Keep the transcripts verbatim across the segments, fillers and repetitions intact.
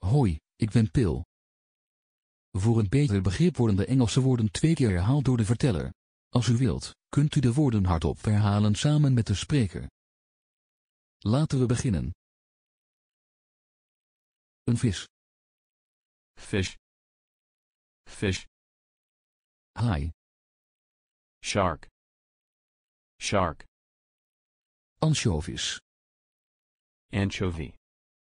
Hoi, ik ben Pil. Voor een beter begrip worden de Engelse woorden twee keer herhaald door de verteller. Als u wilt, kunt u de woorden hardop herhalen samen met de spreker. Laten we beginnen. Een vis. Fish. Fish. Haai. Shark. Shark. Ansjovis. Anchovy.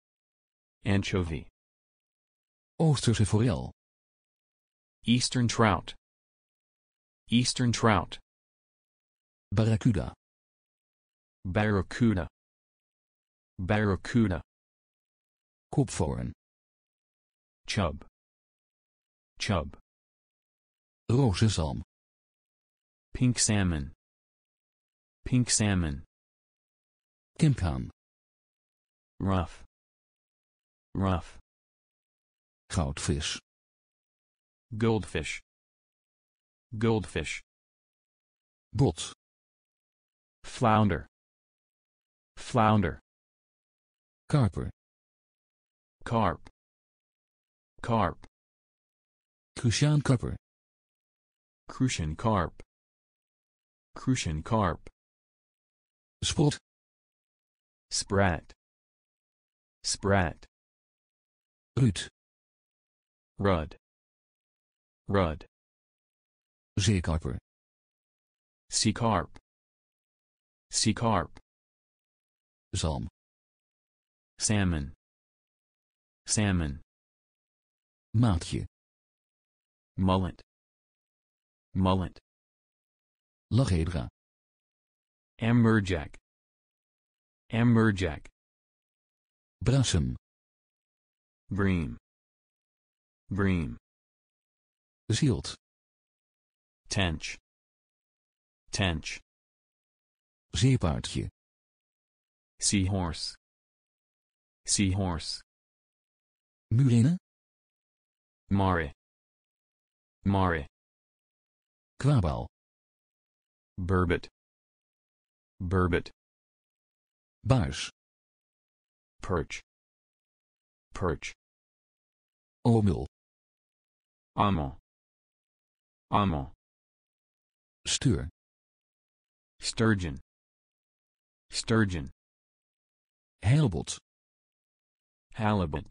Anchovy. Oosterse forel. Eastern trout. Eastern trout. Barracuda. Barracuda. Barracuda. Kopvoorn. Chub. Chub. Roze zalm. Pink salmon. Pink salmon. Kemphaan. Rough. Rough. Goudvis. Goldfish. Goldfish. Bot. Flounder. Flounder. Karper. Carp. Carp. Crucian karper. Crucian carp. Crucian carp. Sprot. Sprat. Sprat. Ruud. Rud. Rud. Zeekarper. Zeekarp. Zeekarp. Zalm. Salmon. Salmon. Matje. Mullet. Mullet. Lachedra. Amberjack. Amberjack. Brassem. Bream. Bream. Zielt. Tench. Tench. Zeepaardje. Seahorse. Seahorse. Murene. Mare. Mare. Kwabal. Burbot. Burbot. Baars. Perch. Perch. Omul. Amo. Amo. Stuur. Sturgeon. Sturgeon. Halibut. Halibut.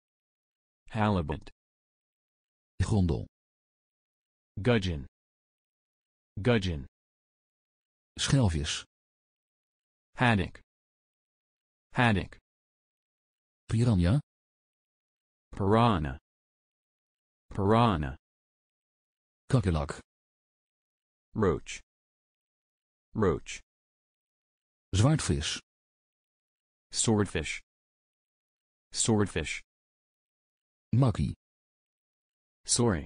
Halibut. Grondel. Gudgeon. Gudgeon. Schelvis. Haddock. Haddock. Piranha. Piranha. Piranha. Kakkelak. Roach. Roach. Zwaardvis. Swordfish. Swordfish. Makkie. Sorry.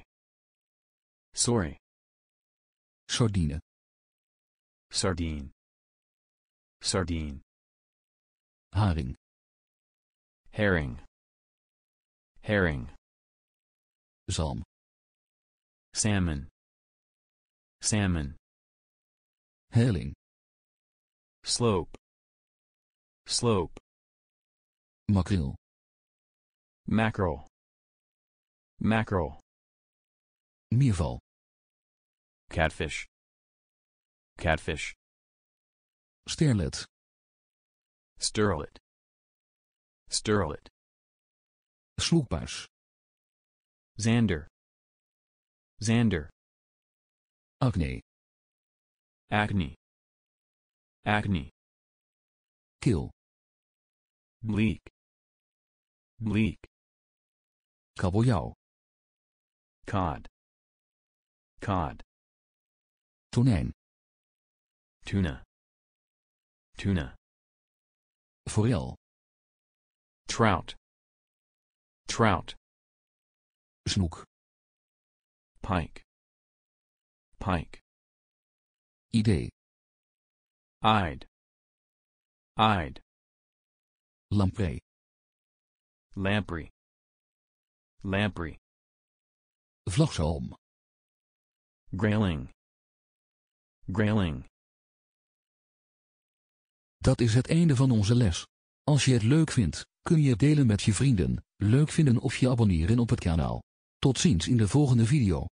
Sorry. Sardine. Sardine. Sardine. Haring. Herring. Herring. Zalm. Salmon. Salmon. Helling. Slope. Slope. Makreel. Mackerel. Mackerel. Meerval. Catfish. Catfish. Sterlet. Sterlet. Sterlet. Sloekbuis. Xander. Xander. Acne. Acne. Acne. Kil. Bleak. Bleak. Kabeljauw. Cod. Cod. Tonijn. Tuna. Tuna. Forel. Trout. Trout. Snoek. Pike. Pike. Idee. Eyed. Eyed. Lamprey. Lamprey. Lamprey. Vlagzalm. Grayling. Grayling. Dat is het einde van onze les. Als je het leuk vindt, kun je het delen met je vrienden, leuk vinden of je abonneren op het kanaal. Tot ziens in de volgende video.